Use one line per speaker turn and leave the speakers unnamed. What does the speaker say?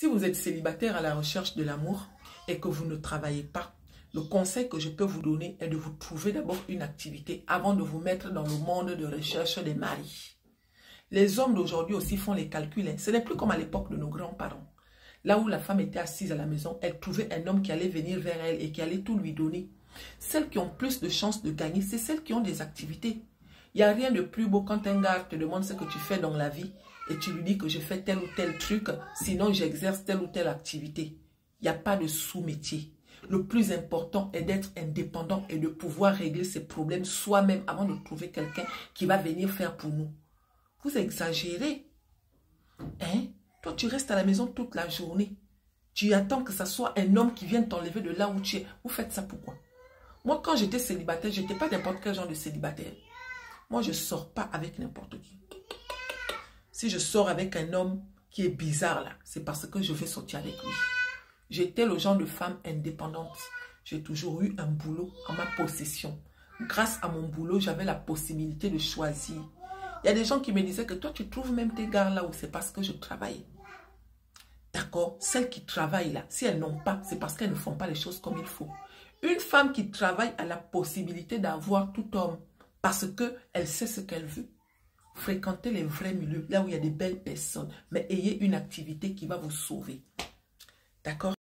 Si vous êtes célibataire à la recherche de l'amour et que vous ne travaillez pas, le conseil que je peux vous donner est de vous trouver d'abord une activité avant de vous mettre dans le monde de recherche des maris. Les hommes d'aujourd'hui aussi font les calculs. Ce n'est plus comme à l'époque de nos grands-parents. Là où la femme était assise à la maison, elle trouvait un homme qui allait venir vers elle et qui allait tout lui donner. Celles qui ont plus de chances de gagner, c'est celles qui ont des activités. Il n'y a rien de plus beau quand un gars te demande ce que tu fais dans la vie et tu lui dis que je fais tel ou tel truc, sinon j'exerce telle ou telle activité. Il n'y a pas de sous-métier. Le plus important est d'être indépendant et de pouvoir régler ses problèmes soi-même avant de trouver quelqu'un qui va venir faire pour nous. Vous exagérez. Hein? Toi, tu restes à la maison toute la journée. Tu attends que ce soit un homme qui vienne t'enlever de là où tu es. Vous faites ça pourquoi? Moi, quand j'étais célibataire, je n'étais pas n'importe quel genre de célibataire. Moi, je ne sors pas avec n'importe qui. Si je sors avec un homme qui est bizarre là, c'est parce que je vais sortir avec lui. J'étais le genre de femme indépendante. J'ai toujours eu un boulot en ma possession. Grâce à mon boulot, j'avais la possibilité de choisir. Il y a des gens qui me disaient que toi, tu trouves même tes gars là où c'est parce que je travaille. D'accord? Celles qui travaillent là, si elles n'ont pas, c'est parce qu'elles ne font pas les choses comme il faut. Une femme qui travaille a la possibilité d'avoir tout homme parce qu'elle sait ce qu'elle veut. Fréquentez les vrais milieux, là où il y a des belles personnes, mais ayez une activité qui va vous sauver. D'accord?